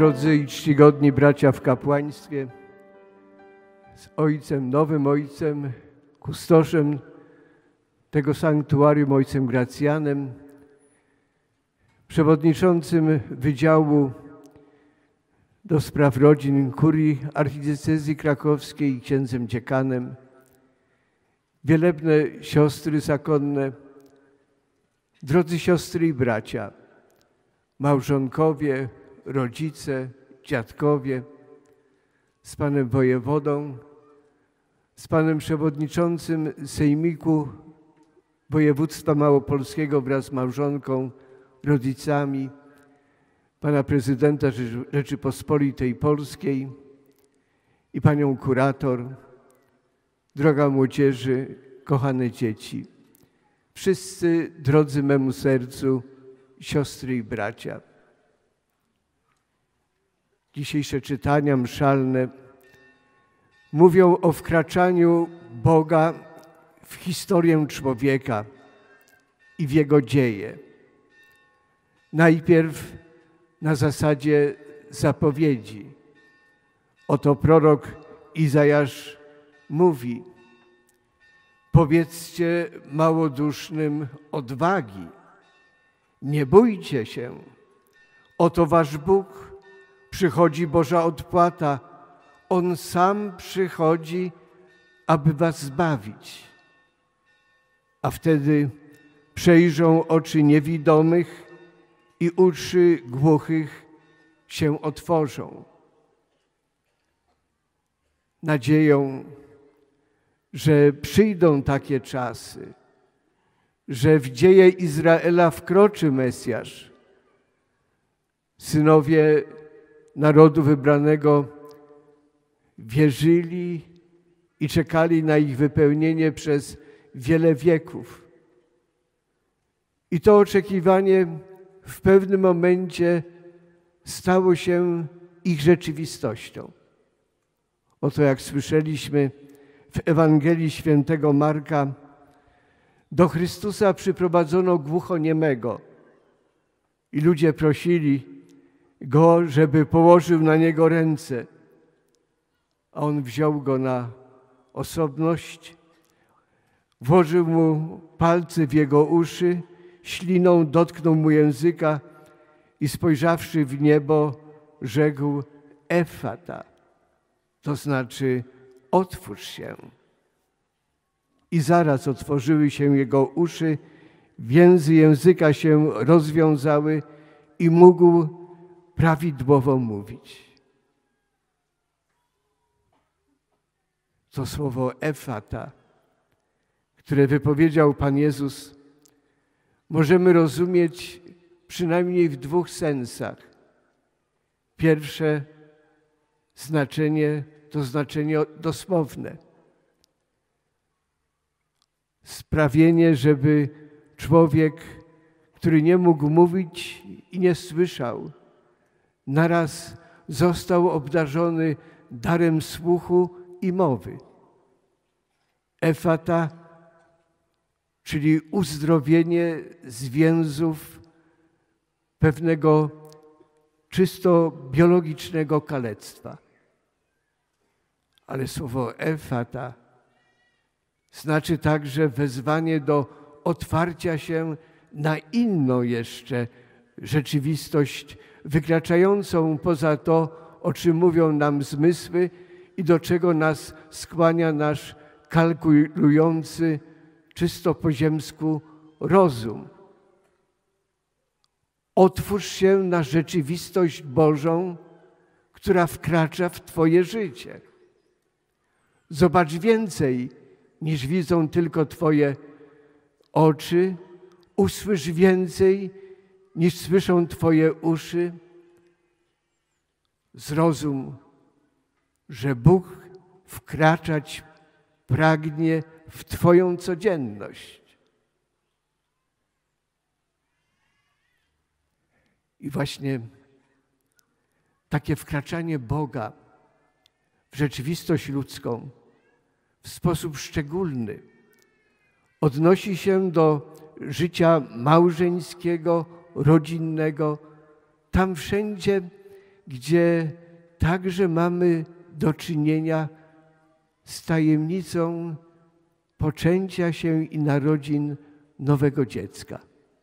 drodzy i czcigodni bracia w kapłaństwie, z ojcem, nowym ojcem, kustoszem tego sanktuarium, ojcem Gracjanem, przewodniczącym Wydziału do Spraw Rodzin Kurii Archidiecezji Krakowskiej i księdzem dziekanem, wielebne siostry zakonne, drodzy siostry i bracia, małżonkowie, rodzice, dziadkowie, z panem wojewodą, z panem przewodniczącym Sejmiku Województwa Małopolskiego wraz z małżonką, rodzicami, pana prezydenta Rzeczypospolitej Polskiej i panią kurator, droga młodzieży, kochane dzieci, wszyscy drodzy memu sercu, siostry i bracia. Dzisiejsze czytania mszalne mówią o wkraczaniu Boga w historię człowieka i w jego dzieje. Najpierw na zasadzie zapowiedzi. Oto prorok Izajasz mówi: powiedzcie małodusznym odwagi, nie bójcie się, oto wasz Bóg, przychodzi Boża odpłata, On sam przychodzi, aby was zbawić. A wtedy przejrzą oczy niewidomych i uszy głuchych się otworzą. Nadzieją, że przyjdą takie czasy, że w dzieje Izraela wkroczy Mesjasz. Synowie narodu wybranego wierzyli i czekali na ich wypełnienie przez wiele wieków. I to oczekiwanie w pewnym momencie stało się ich rzeczywistością. Oto jak słyszeliśmy w Ewangelii Świętego Marka, do Chrystusa przyprowadzono głuchoniemego i ludzie prosili Go, żeby położył na niego ręce. A On wziął go na osobność, włożył mu palce w jego uszy, śliną dotknął mu języka i spojrzawszy w niebo, rzekł: Efata, to znaczy otwórz się. I zaraz otworzyły się jego uszy, więzy języka się rozwiązały i mógł prawidłowo mówić. To słowo Efata, które wypowiedział Pan Jezus, możemy rozumieć przynajmniej w dwóch sensach. Pierwsze znaczenie to znaczenie dosłowne. Sprawienie, żeby człowiek, który nie mógł mówić i nie słyszał, naraz został obdarzony darem słuchu i mowy. Efata, czyli uzdrowienie z więzów pewnego czysto biologicznego kalectwa. Ale słowo Efata znaczy także wezwanie do otwarcia się na inną jeszcze rzeczywistość, wykraczającą poza to, o czym mówią nam zmysły i do czego nas skłania nasz kalkulujący, czysto po ziemsku rozum. Otwórz się na rzeczywistość Bożą, która wkracza w twoje życie. Zobacz więcej, niż widzą tylko twoje oczy. Usłysz więcej, niż słyszą twoje uszy. Zrozum, że Bóg wkraczać pragnie w twoją codzienność. I właśnie takie wkraczanie Boga w rzeczywistość ludzką w sposób szczególny odnosi się do życia małżeńskiego, rodzinnego, tam wszędzie, gdzie także mamy do czynienia z tajemnicą poczęcia się i narodzin nowego dziecka.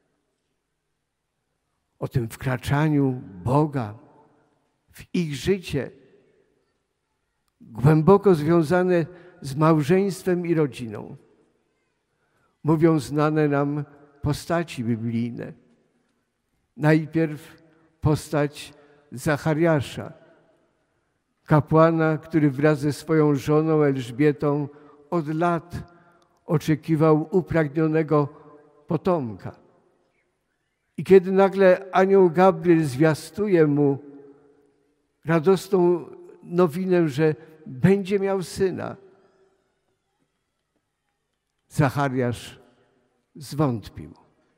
O tym wkraczaniu Boga w ich życie, głęboko związane z małżeństwem i rodziną. Mówią znane nam postaci biblijne. Najpierw postać Zachariasza, kapłana, który wraz ze swoją żoną Elżbietą od lat oczekiwał upragnionego potomka. I kiedy nagle anioł Gabriel zwiastuje mu radosną nowinę, że będzie miał syna, Zachariasz zwątpił.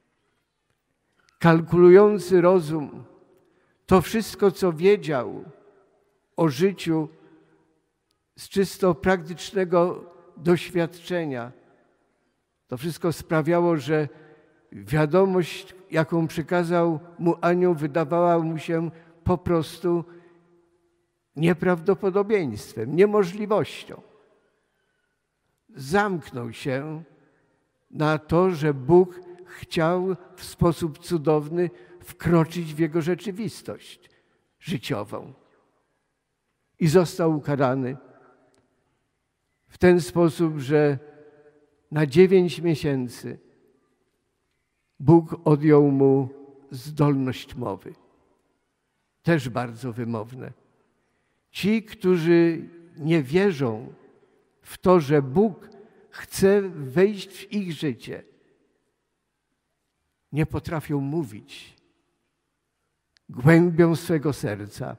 Kalkulujący rozum, to wszystko, co wiedział o życiu z czysto praktycznego doświadczenia, to wszystko sprawiało, że wiadomość, jaką przekazał mu anioł, wydawała mu się po prostu nieprawdopodobieństwem, niemożliwością. Zamknął się na to, że Bóg chciał w sposób cudowny wkroczyć w jego rzeczywistość życiową. I został ukarany w ten sposób, że na 9 miesięcy Bóg odjął mu zdolność mowy. Też bardzo wymowne. Ci, którzy nie wierzą w to, że Bóg chce wejść w ich życie, nie potrafią mówić głębią swego serca,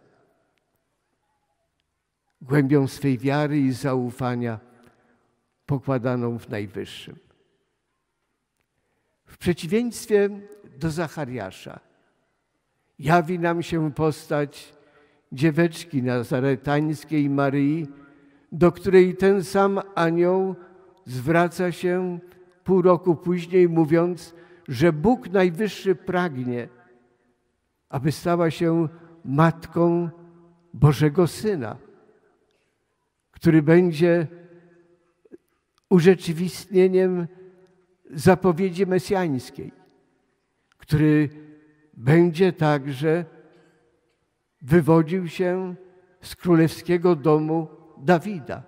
głębią swej wiary i zaufania pokładaną w Najwyższym. W przeciwieństwie do Zachariasza jawi nam się postać dzieweczki nazaretańskiej Maryi, do której ten sam anioł zwraca się pół roku później, mówiąc, że Bóg Najwyższy pragnie, aby stała się matką Bożego Syna, który będzie urzeczywistnieniem zapowiedzi mesjańskiej, który będzie także wywodził się z królewskiego domu Dawida.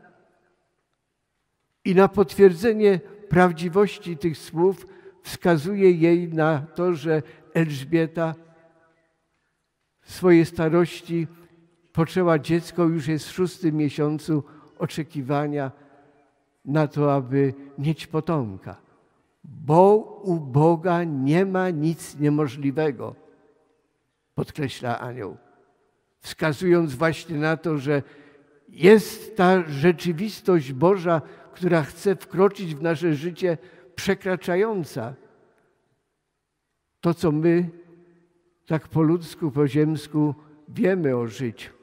I na potwierdzenie prawdziwości tych słów wskazuje jej na to, że Elżbieta w swojej starości poczęła dziecko, już jest w 6. miesiącu oczekiwania na to, aby mieć potomka. Bo u Boga nie ma nic niemożliwego, podkreśla anioł, wskazując właśnie na to, że jest ta rzeczywistość Boża, która chce wkroczyć w nasze życie, przekraczająca to, co my tak po ludzku, po ziemsku wiemy o życiu.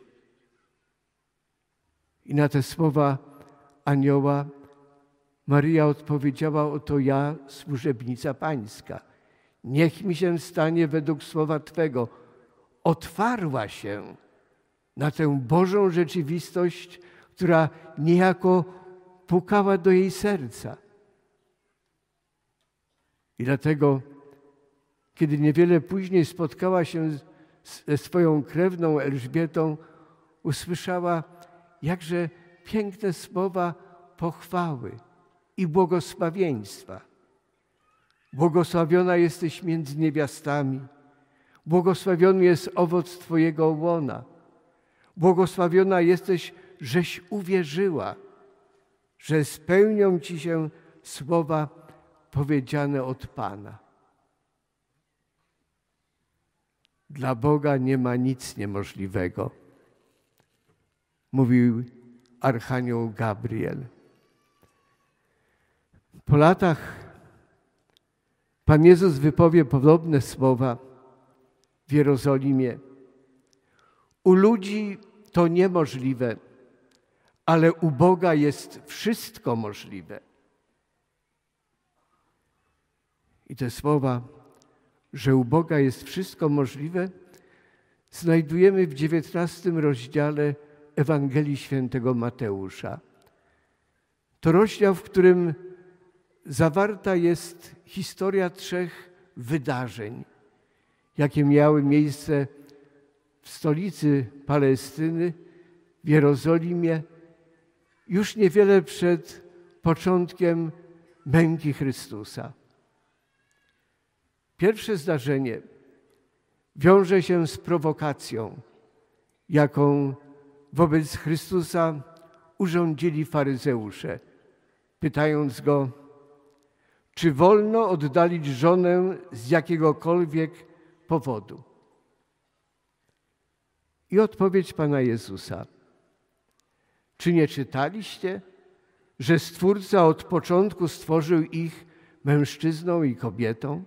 I na te słowa anioła Maryja odpowiedziała: oto ja, służebnica Pańska. Niech mi się stanie według słowa Twego. Otwarła się na tę Bożą rzeczywistość, która niejako pukała do jej serca. I dlatego, kiedy niewiele później spotkała się ze swoją krewną Elżbietą, usłyszała jakże piękne słowa pochwały i błogosławieństwa. Błogosławiona jesteś między niewiastami, błogosławiony jest owoc Twojego łona, błogosławiona jesteś, żeś uwierzyła, że spełnią Ci się słowa powiedziane od Pana. Dla Boga nie ma nic niemożliwego, mówił archanioł Gabriel. Po latach Pan Jezus wypowie podobne słowa w Jerozolimie. U ludzi to niemożliwe, ale u Boga jest wszystko możliwe. I te słowa, że u Boga jest wszystko możliwe, znajdujemy w 19 rozdziale Ewangelii Świętego Mateusza. To rozdział, w którym zawarta jest historia 3 wydarzeń, jakie miały miejsce w stolicy Palestyny, w Jerozolimie, już niewiele przed początkiem męki Chrystusa. Pierwsze zdarzenie wiąże się z prowokacją, jaką wobec Chrystusa urządzili faryzeusze, pytając Go, czy wolno oddalić żonę z jakiegokolwiek powodu. I odpowiedź Pana Jezusa. Czy nie czytaliście, że Stwórca od początku stworzył ich mężczyzną i kobietą?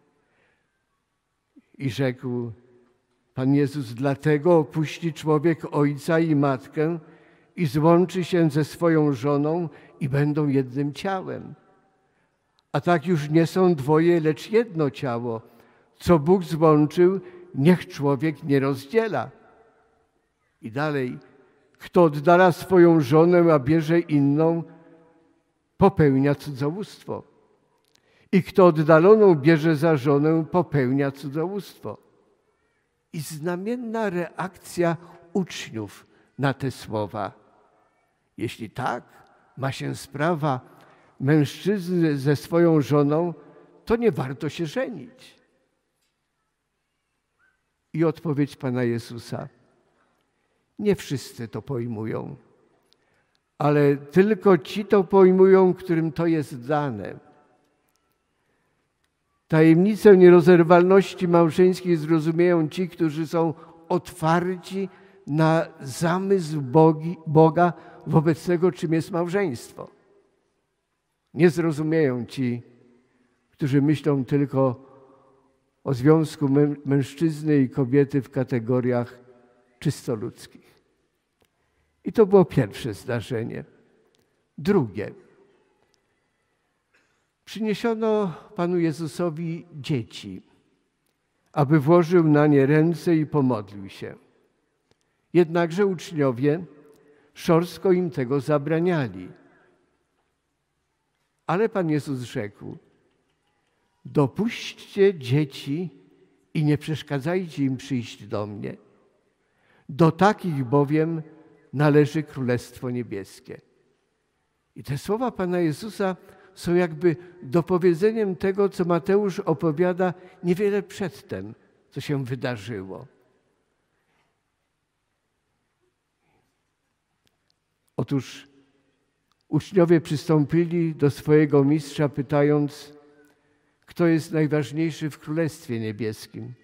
I rzekł Pan Jezus, dlatego opuści człowiek ojca i matkę i złączy się ze swoją żoną i będą jednym ciałem. A tak już nie są dwoje, lecz jedno ciało. Co Bóg złączył, niech człowiek nie rozdziela. I dalej, kto oddala swoją żonę, a bierze inną, popełnia cudzołóstwo. I kto oddaloną bierze za żonę, popełnia cudzołóstwo. I znamienna reakcja uczniów na te słowa. Jeśli tak ma się sprawa mężczyzny ze swoją żoną, to nie warto się żenić. I odpowiedź Pana Jezusa. Nie wszyscy to pojmują, ale tylko ci to pojmują, którym to jest dane. Tajemnicę nierozerwalności małżeńskiej zrozumieją ci, którzy są otwarci na zamysł Boga wobec tego, czym jest małżeństwo. Nie zrozumieją ci, którzy myślą tylko o związku mężczyzny i kobiety w kategoriach czysto ludzkich. I to było pierwsze zdarzenie. Drugie. Przyniesiono Panu Jezusowi dzieci, aby włożył na nie ręce i pomodlił się. Jednakże uczniowie szorstko im tego zabraniali. Ale Pan Jezus rzekł, dopuśćcie dzieci i nie przeszkadzajcie im przyjść do mnie. Do takich bowiem należy Królestwo Niebieskie. I te słowa Pana Jezusa są jakby dopowiedzeniem tego, co Mateusz opowiada niewiele przedtem, co się wydarzyło. Otóż uczniowie przystąpili do swojego mistrza, pytając, kto jest najważniejszy w Królestwie Niebieskim.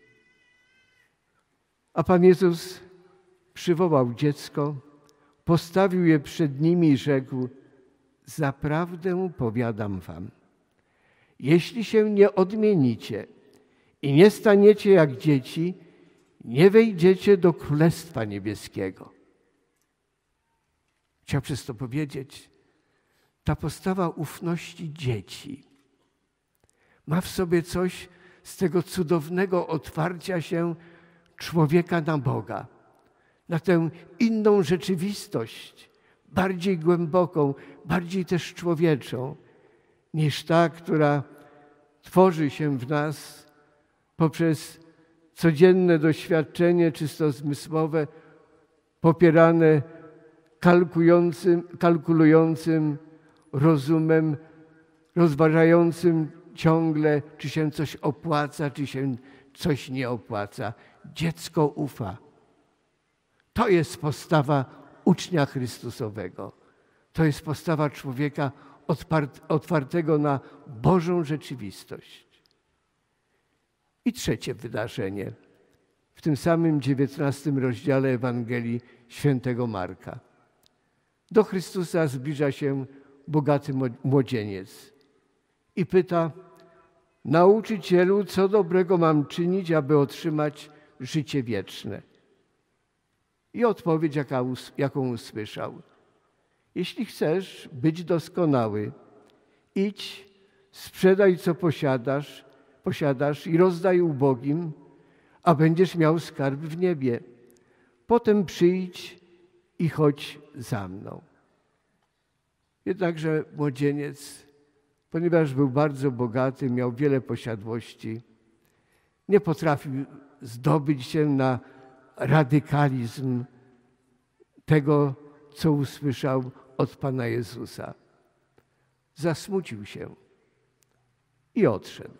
A Pan Jezus przywołał dziecko, postawił je przed nimi i rzekł, zaprawdę powiadam wam, jeśli się nie odmienicie i nie staniecie jak dzieci, nie wejdziecie do Królestwa Niebieskiego. Chciał przez to powiedzieć, ta postawa ufności dzieci ma w sobie coś z tego cudownego otwarcia się człowieka na Boga, na tę inną rzeczywistość, bardziej głęboką, bardziej też człowieczą, niż ta, która tworzy się w nas poprzez codzienne doświadczenie czysto zmysłowe, popierane kalkulującym rozumem, rozważającym ciągle, czy się coś opłaca, czy się coś nie opłaca. Dziecko ufa. To jest postawa ucznia Chrystusowego. To jest postawa człowieka otwartego na Bożą rzeczywistość. I trzecie wydarzenie w tym samym 19 rozdziale Ewangelii Świętego Marka. Do Chrystusa zbliża się bogaty młodzieniec i pyta, nauczycielu, co dobrego mam czynić, aby otrzymać życie wieczne? I odpowiedź, jaką usłyszał. Jeśli chcesz być doskonały, idź, sprzedaj, co posiadasz i rozdaj ubogim, a będziesz miał skarb w niebie. Potem przyjdź i chodź za mną. Jednakże młodzieniec, ponieważ był bardzo bogaty, miał wiele posiadłości, nie potrafił zdobyć się na radykalizm tego, co usłyszał od Pana Jezusa. Zasmucił się i odszedł.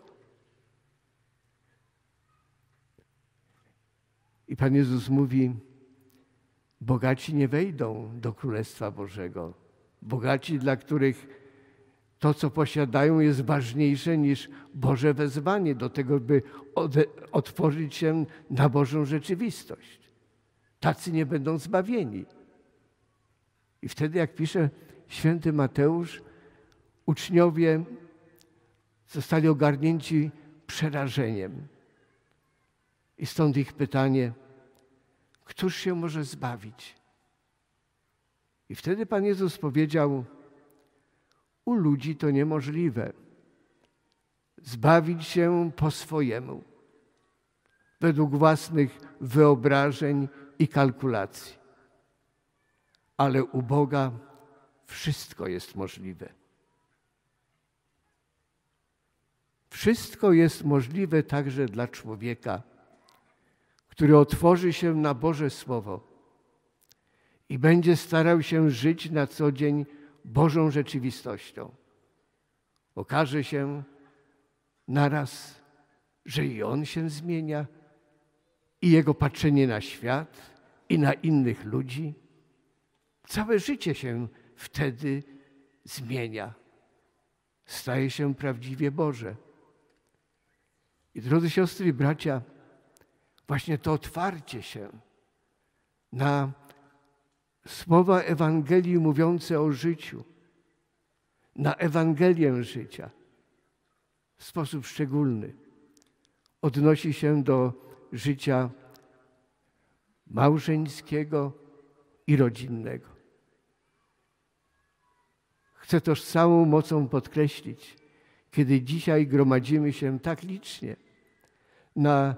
I Pan Jezus mówi: bogaci nie wejdą do Królestwa Bożego. Bogaci, dla których to, co posiadają, jest ważniejsze niż Boże wezwanie do tego, by otworzyć się na Bożą rzeczywistość. Tacy nie będą zbawieni. I wtedy, jak pisze święty Mateusz, uczniowie zostali ogarnięci przerażeniem. I stąd ich pytanie: któż się może zbawić? I wtedy Pan Jezus powiedział: u ludzi to niemożliwe zbawić się po swojemu, według własnych wyobrażeń i kalkulacji. Ale u Boga wszystko jest możliwe. Wszystko jest możliwe także dla człowieka, który otworzy się na Boże Słowo i będzie starał się żyć na co dzień Bożą rzeczywistością. Okaże się naraz, że i on się zmienia, i jego patrzenie na świat, i na innych ludzi. Całe życie się wtedy zmienia. Staje się prawdziwie Boże. I drodzy siostry i bracia, właśnie to otwarcie się na słowa Ewangelii mówiące o życiu, na Ewangelię życia w sposób szczególny odnosi się do życia małżeńskiego i rodzinnego. Chcę to z całą mocą podkreślić, kiedy dzisiaj gromadzimy się tak licznie na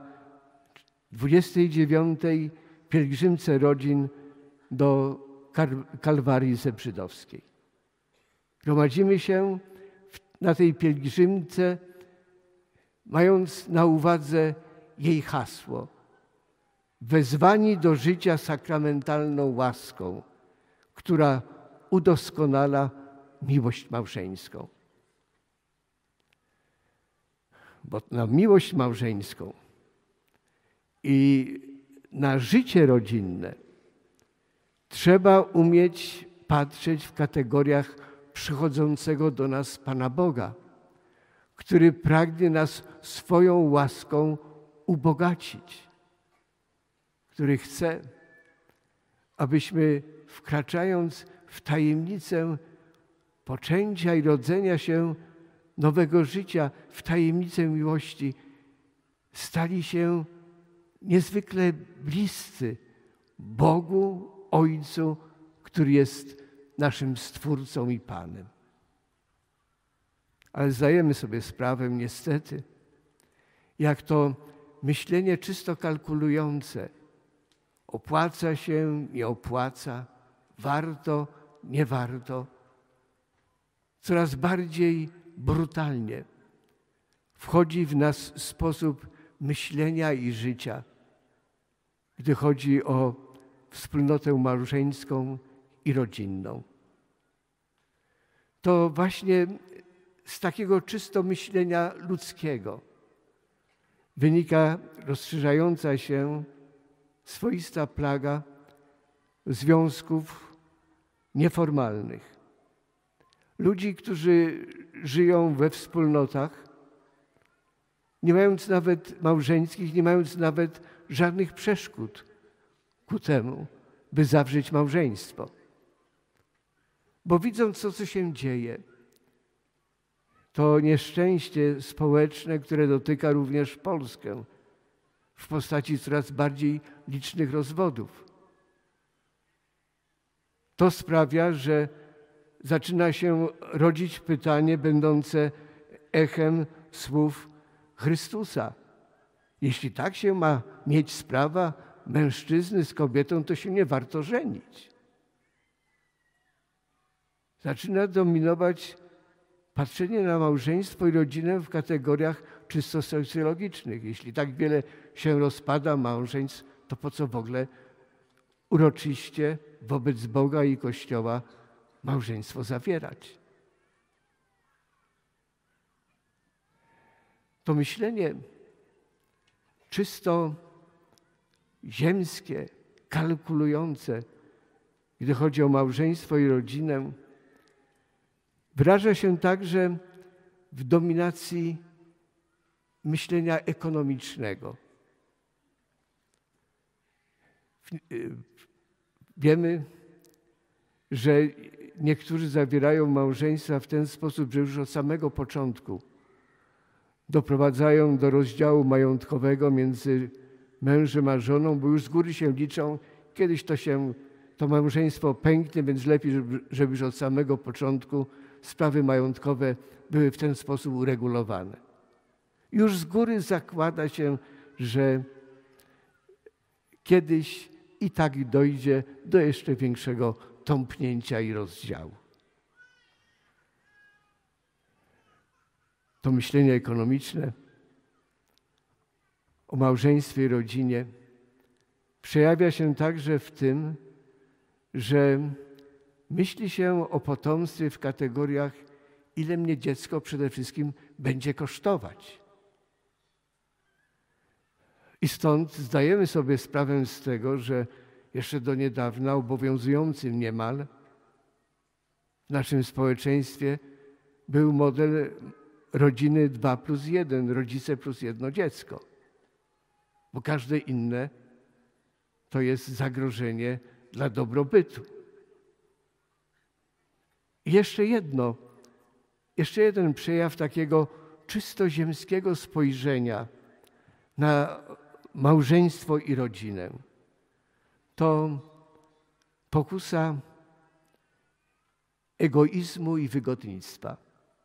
29. pielgrzymce rodzin do Kalwarii Zebrzydowskiej. Gromadzimy się na tej pielgrzymce, mając na uwadze jej hasło: wezwani do życia sakramentalną łaską, która udoskonala miłość małżeńską. Bo na miłość małżeńską i na życie rodzinne trzeba umieć patrzeć w kategoriach przychodzącego do nas Pana Boga, który pragnie nas swoją łaską ubogacić, który chce, abyśmy wkraczając w tajemnicę poczęcia i rodzenia się nowego życia, w tajemnicę miłości, stali się niezwykle bliscy Bogu, Ojcu, który jest naszym Stwórcą i Panem. Ale zdajemy sobie sprawę, niestety, jak to myślenie czysto kalkulujące opłaca się, nie opłaca, warto, nie warto, coraz bardziej brutalnie wchodzi w nas sposób myślenia i życia, gdy chodzi o wspólnotę małżeńską i rodzinną. To właśnie z takiego czysto myślenia ludzkiego wynika rozszerzająca się swoista plaga związków nieformalnych. Ludzi, którzy żyją we wspólnotach, nie mając nawet małżeńskich, nie mając nawet żadnych przeszkód ku temu, by zawrzeć małżeństwo. Bo widząc to, co się dzieje, to nieszczęście społeczne, które dotyka również Polskę w postaci coraz bardziej licznych rozwodów. To sprawia, że zaczyna się rodzić pytanie będące echem słów Chrystusa. Jeśli tak się ma mieć sprawa mężczyzny z kobietą, to się nie warto żenić. Zaczyna dominować patrzenie na małżeństwo i rodzinę w kategoriach czysto socjologicznych. Jeśli tak wiele się rozpada małżeństw, to po co w ogóle uroczyście wobec Boga i Kościoła małżeństwo zawierać? To myślenie czysto ziemskie, kalkulujące, gdy chodzi o małżeństwo i rodzinę, wyraża się także w dominacji myślenia ekonomicznego. Wiemy, że niektórzy zawierają małżeństwa w ten sposób, że już od samego początku doprowadzają do rozdziału majątkowego między mężem a żoną, bo już z góry się liczą, kiedyś to małżeństwo pęknie, więc lepiej, żeby już od samego początku sprawy majątkowe były w ten sposób uregulowane. Już z góry zakłada się, że kiedyś i tak dojdzie do jeszcze większego tąpnięcia i rozdziału. To myślenie ekonomiczne o małżeństwie i rodzinie przejawia się także w tym, że myśli się o potomstwie w kategoriach, ile mnie dziecko przede wszystkim będzie kosztować. I stąd zdajemy sobie sprawę z tego, że jeszcze do niedawna obowiązującym niemal w naszym społeczeństwie był model rodziny 2+1, rodzice plus jedno dziecko. Bo każde inne to jest zagrożenie dla dobrobytu. I jeszcze jeden przejaw takiego czysto ziemskiego spojrzenia na małżeństwo i rodzinę. To pokusa egoizmu i wygodnictwa.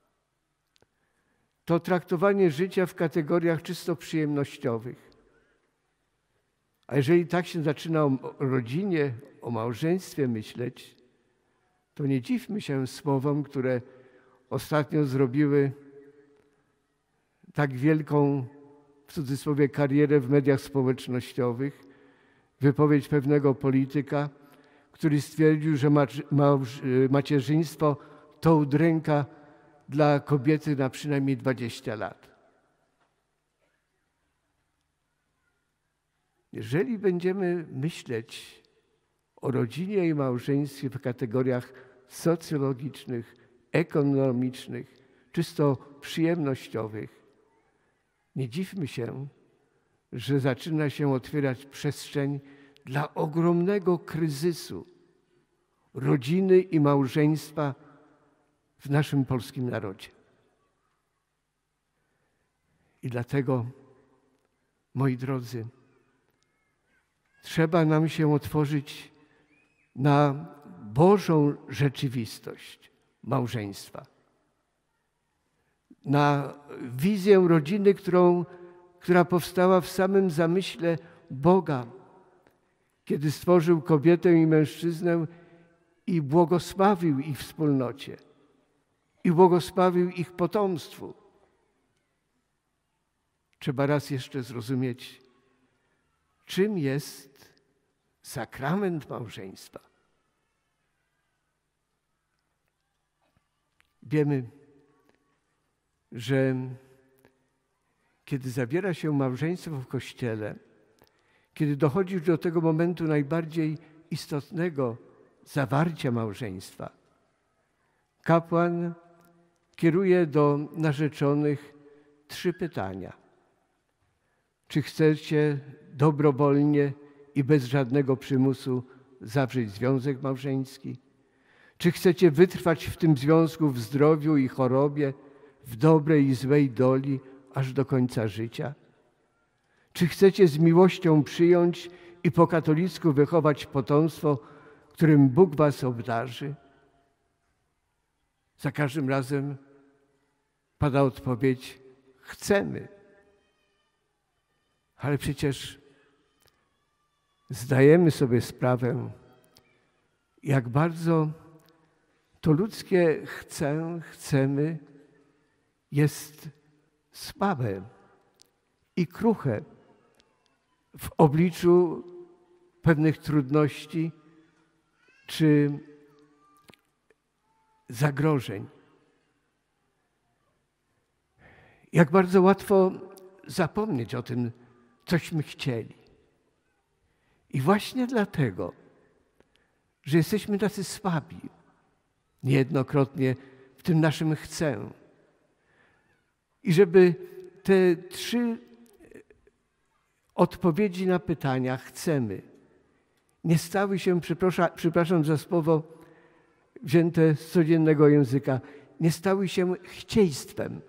To traktowanie życia w kategoriach czysto przyjemnościowych. A jeżeli tak się zaczyna o rodzinie, o małżeństwie myśleć, to nie dziwmy się słowom, które ostatnio zrobiły tak wielką, w cudzysłowie, karierę w mediach społecznościowych. Wypowiedź pewnego polityka, który stwierdził, że macierzyństwo to udręka dla kobiety na przynajmniej 20 lat. Jeżeli będziemy myśleć o rodzinie i małżeństwie w kategoriach socjologicznych, ekonomicznych, czysto przyjemnościowych, nie dziwmy się, że zaczyna się otwierać przestrzeń dla ogromnego kryzysu rodziny i małżeństwa w naszym polskim narodzie. I dlatego, moi drodzy, trzeba nam się otworzyć na Bożą rzeczywistość małżeństwa, na wizję rodziny, która powstała w samym zamyśle Boga, kiedy stworzył kobietę i mężczyznę i błogosławił ich wspólnocie i błogosławił ich potomstwu. Trzeba raz jeszcze zrozumieć, czym jest sakrament małżeństwa. Wiemy, że kiedy zawiera się małżeństwo w Kościele, kiedy dochodzi do tego momentu najbardziej istotnego zawarcia małżeństwa, kapłan kieruje do narzeczonych 3 pytania. Czy chcecie dobrowolnie i bez żadnego przymusu zawrzeć związek małżeński? Czy chcecie wytrwać w tym związku w zdrowiu i chorobie, w dobrej i złej doli, aż do końca życia? Czy chcecie z miłością przyjąć i po katolicku wychować potomstwo, którym Bóg was obdarzy? Za każdym razem pada odpowiedź: chcemy. Ale przecież zdajemy sobie sprawę, jak bardzo to ludzkie chcemy jest słabe i kruche w obliczu pewnych trudności czy zagrożeń. Jak bardzo łatwo zapomnieć o tym, cośmy chcieli. I właśnie dlatego, że jesteśmy tacy słabi, niejednokrotnie w tym naszym chcę. I żeby te 3 odpowiedzi na pytania chcemy nie stały się, przepraszam za słowo wzięte z codziennego języka, nie stały się chcieństwem.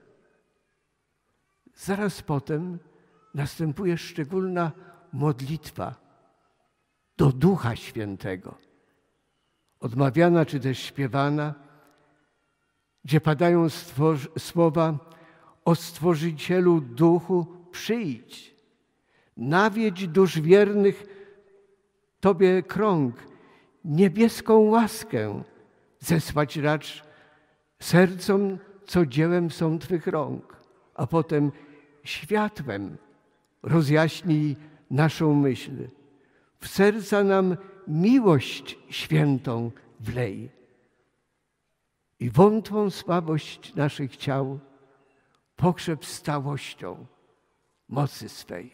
Zaraz potem następuje szczególna modlitwa do Ducha Świętego, odmawiana czy też śpiewana, gdzie padają słowa: o Stworzycielu Duchu, przyjdź, nawiedź dusz wiernych Tobie krąg, niebieską łaskę zesłać racz sercom, co dziełem są Twych rąk, a potem światłem rozjaśnij naszą myśl. W serca nam miłość świętą wlej i wątłą słabość naszych ciał pokrzep stałością mocy swej.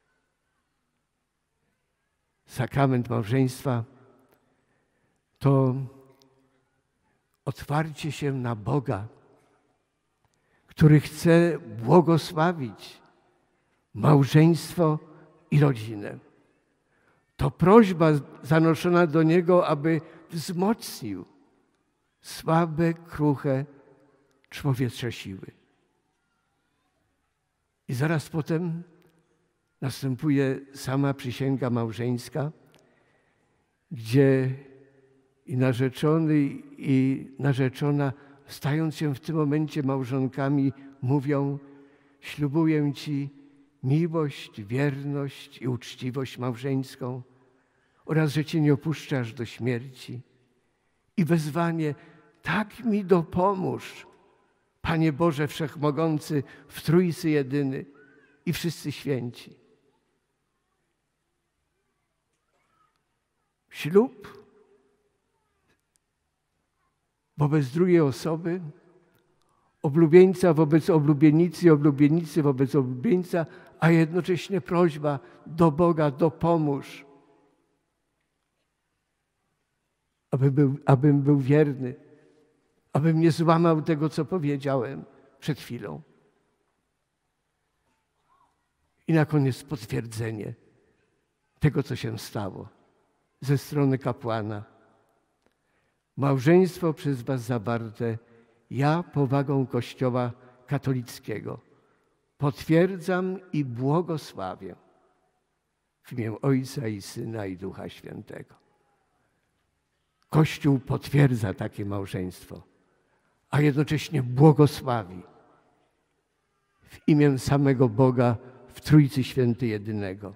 Sakrament małżeństwa to otwarcie się na Boga, który chce błogosławić małżeństwo i rodzinę. To prośba zanoszona do Niego, aby wzmocnił słabe, kruche człowiecze siły. I zaraz potem następuje sama przysięga małżeńska, gdzie i narzeczony, i narzeczona, stając się w tym momencie małżonkami, mówią: ślubuję Ci miłość, wierność i uczciwość małżeńską oraz, że Cię nie opuszczę aż do śmierci. I wezwanie: tak mi dopomóż, Panie Boże Wszechmogący, w Trójcy Jedyny i wszyscy święci. Ślub wobec drugiej osoby, oblubieńca wobec oblubienicy, oblubienicy wobec oblubieńca, a jednocześnie prośba do Boga: dopomóż, abym był wierny, abym nie złamał tego, co powiedziałem przed chwilą. I na koniec potwierdzenie tego, co się stało ze strony kapłana. Małżeństwo przez Was zawarte ja powagą Kościoła katolickiego potwierdzam i błogosławię w imię Ojca i Syna i Ducha Świętego. Kościół potwierdza takie małżeństwo, a jednocześnie błogosławi w imię samego Boga w Trójcy Święty Jedynego.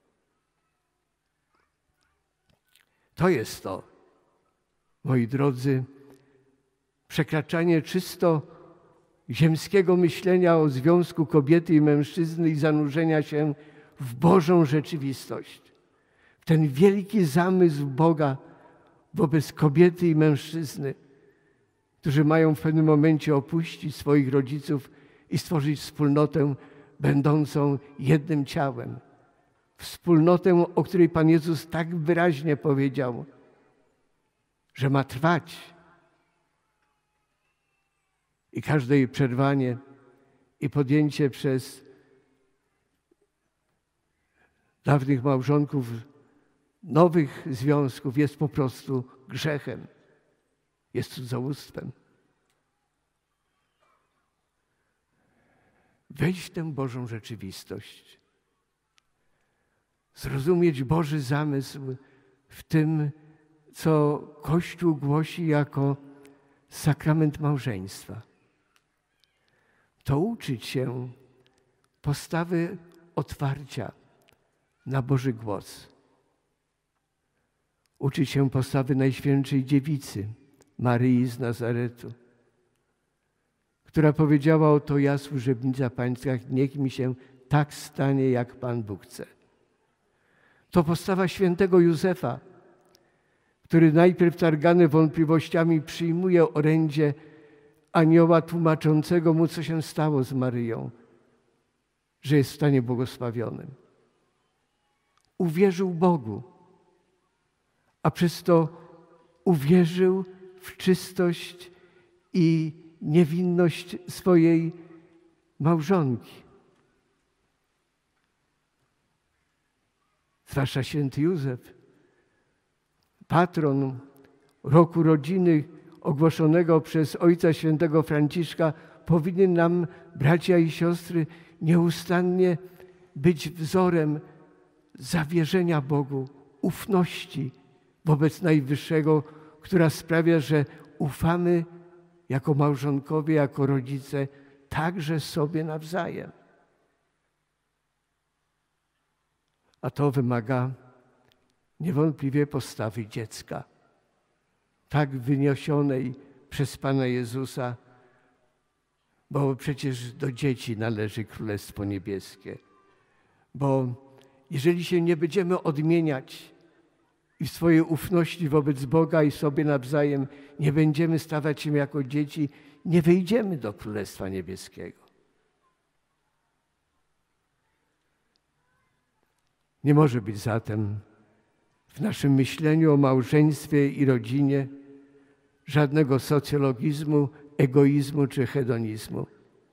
To jest to, moi drodzy, przekraczanie czysto ziemskiego myślenia o związku kobiety i mężczyzny i zanurzenia się w Bożą rzeczywistość, w ten wielki zamysł Boga wobec kobiety i mężczyzny, którzy mają w pewnym momencie opuścić swoich rodziców i stworzyć wspólnotę będącą jednym ciałem. Wspólnotę, o której Pan Jezus tak wyraźnie powiedział, że ma trwać. I każde jej przerwanie i podjęcie przez dawnych małżonków nowych związków jest po prostu grzechem, jest cudzołóstwem. Wejść w tę Bożą rzeczywistość, zrozumieć Boży zamysł w tym, co Kościół głosi jako sakrament małżeństwa. To uczyć się postawy otwarcia na Boży głos. Uczyć się postawy Najświętszej Dziewicy, Maryi z Nazaretu, która powiedziała: oto ja, służebnica Pańska, niech mi się tak stanie, jak Pan Bóg chce. To postawa świętego Józefa, który najpierw targany wątpliwościami przyjmuje orędzie anioła tłumaczącego mu, co się stało z Maryją, że jest w stanie błogosławionym. Uwierzył Bogu, a przez to uwierzył w czystość i niewinność swojej małżonki. Zwłaszcza święty Józef, patron roku rodziny ogłoszonego przez ojca świętego Franciszka, powinien nam, bracia i siostry, nieustannie być wzorem zawierzenia Bogu, ufności wobec Najwyższego, która sprawia, że ufamy jako małżonkowie, jako rodzice także sobie nawzajem. A to wymaga niewątpliwie postawy dziecka, tak wyniesionej przez Pana Jezusa, bo przecież do dzieci należy Królestwo Niebieskie. Bo jeżeli się nie będziemy odmieniać i w swojej ufności wobec Boga i sobie nawzajem nie będziemy stawać się jako dzieci, nie wejdziemy do Królestwa Niebieskiego. Nie może być zatem w naszym myśleniu o małżeństwie i rodzinie żadnego socjologizmu, egoizmu czy hedonizmu.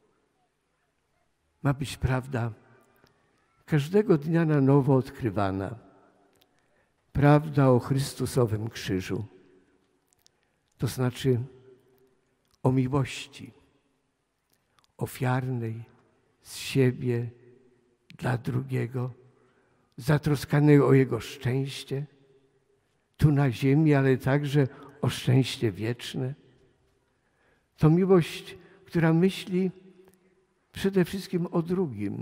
Ma być prawda każdego dnia na nowo odkrywana. Prawda o Chrystusowym krzyżu. To znaczy o miłości ofiarnej z siebie dla drugiego, zatroskanej o jego szczęście, tu na ziemi, ale także o szczęście wieczne. To miłość, która myśli przede wszystkim o drugim,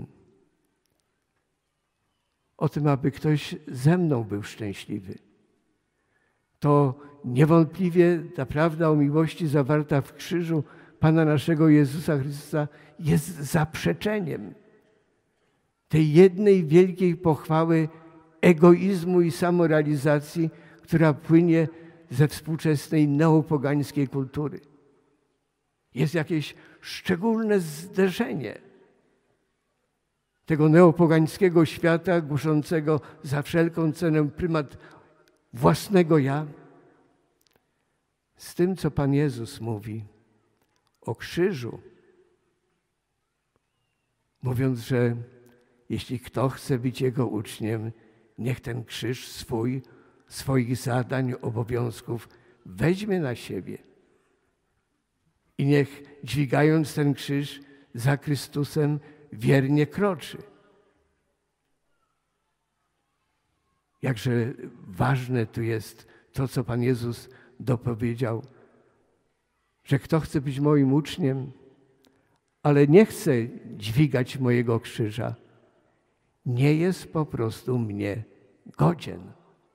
o tym, aby ktoś ze mną był szczęśliwy. To niewątpliwie ta prawda o miłości zawarta w krzyżu Pana naszego Jezusa Chrystusa jest zaprzeczeniem tej jednej wielkiej pochwały egoizmu i samorealizacji, która płynie ze współczesnej neopogańskiej kultury. Jest jakieś szczególne zderzenie tego neopogańskiego świata głoszącego za wszelką cenę prymat własnego ja z tym, co Pan Jezus mówi o krzyżu, mówiąc, że jeśli kto chce być Jego uczniem, niech ten krzyż swoich zadań, obowiązków weźmie na siebie i niech dźwigając ten krzyż za Chrystusem wiernie kroczy. Jakże ważne tu jest to, co Pan Jezus dopowiedział, że kto chce być moim uczniem, ale nie chce dźwigać mojego krzyża, nie jest po prostu mnie godzien.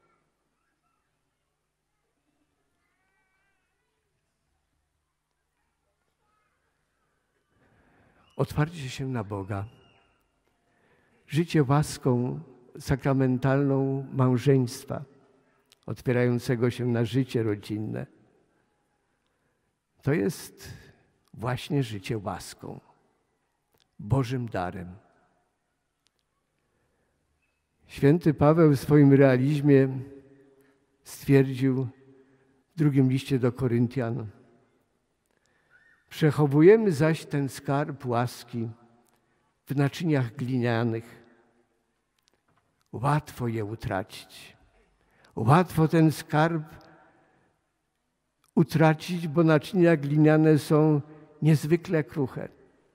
Otwarcie się na Boga, życie łaską sakramentalną małżeństwa, otwierającego się na życie rodzinne, to jest właśnie życie łaską, Bożym darem. Święty Paweł w swoim realizmie stwierdził w drugim liście do Koryntian: przechowujemy zaś ten skarb łaski w naczyniach glinianych. Łatwo je utracić. Łatwo ten skarb utracić, bo naczynia gliniane są niezwykle kruche.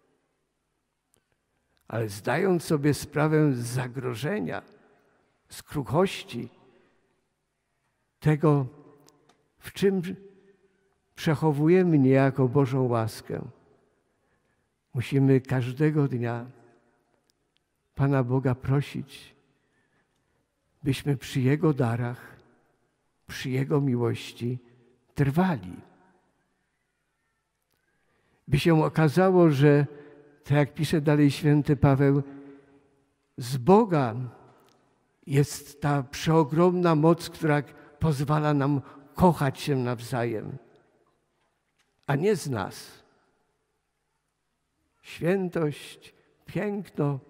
Ale zdając sobie sprawę z zagrożenia, z kruchości tego, w czym przechowujemy niejako Bożą łaskę, musimy każdego dnia Pana Boga prosić, byśmy przy Jego darach, przy Jego miłości trwali. By się okazało, że, tak jak pisze dalej święty Paweł, z Boga jest ta przeogromna moc, która pozwala nam kochać się nawzajem, a nie z nas. Świętość, piękno,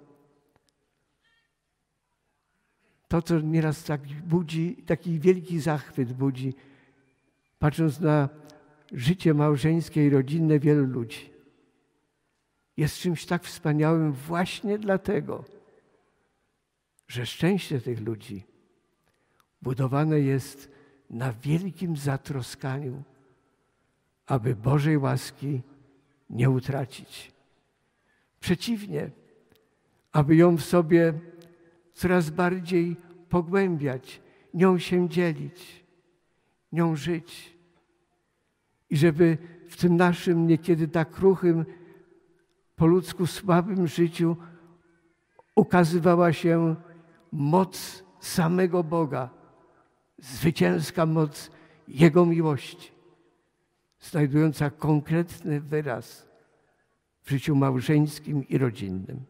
to, co nieraz tak budzi, taki wielki zachwyt budzi, patrząc na życie małżeńskie i rodzinne wielu ludzi. Jest czymś tak wspaniałym właśnie dlatego, że szczęście tych ludzi budowane jest na wielkim zatroskaniu, aby Bożej łaski nie utracić. Przeciwnie, aby ją w sobie coraz bardziej pogłębiać, nią się dzielić, nią żyć. I żeby w tym naszym niekiedy tak kruchym, po ludzku słabym życiu ukazywała się moc samego Boga, zwycięska moc Jego miłości, znajdująca konkretny wyraz w życiu małżeńskim i rodzinnym.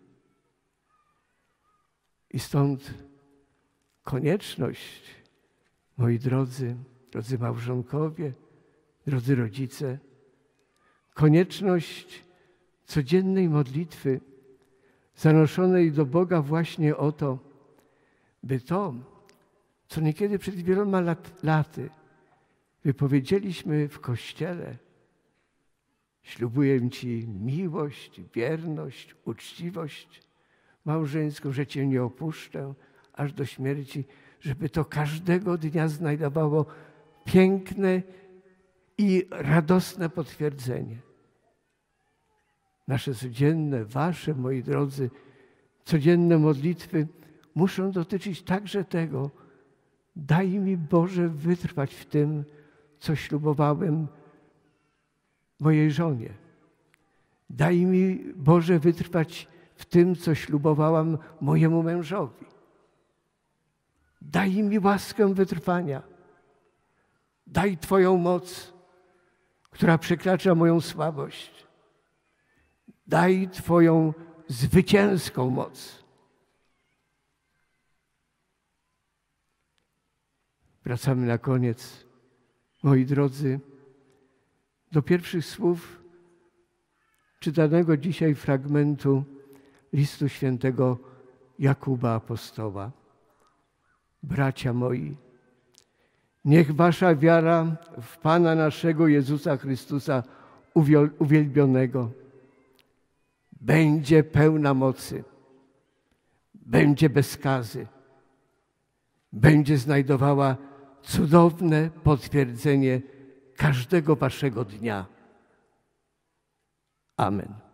I stąd konieczność, moi drodzy małżonkowie, drodzy rodzice, konieczność codziennej modlitwy zanoszonej do Boga właśnie o to, by to, co niekiedy przed wieloma laty wypowiedzieliśmy w Kościele, ślubuję Ci miłość, wierność, uczciwość małżeńską, że Cię nie opuszczę aż do śmierci, żeby to każdego dnia znajdowało piękne i radosne potwierdzenie. Nasze codzienne, wasze, moi drodzy, codzienne modlitwy muszą dotyczyć także tego: daj mi, Boże, wytrwać w tym, co ślubowałem mojej żonie. Daj mi, Boże, wytrwać w tym, co ślubowałam mojemu mężowi. Daj mi łaskę wytrwania. Daj Twoją moc, która przekracza moją słabość. Daj Twoją zwycięską moc. Wracamy na koniec, moi drodzy, do pierwszych słów czytanego dzisiaj fragmentu listu świętego Jakuba Apostoła. Bracia moi, niech wasza wiara w Pana naszego Jezusa Chrystusa uwielbionego będzie pełna mocy, będzie bez skazy, będzie znajdowała cudowne potwierdzenie każdego waszego dnia. Amen.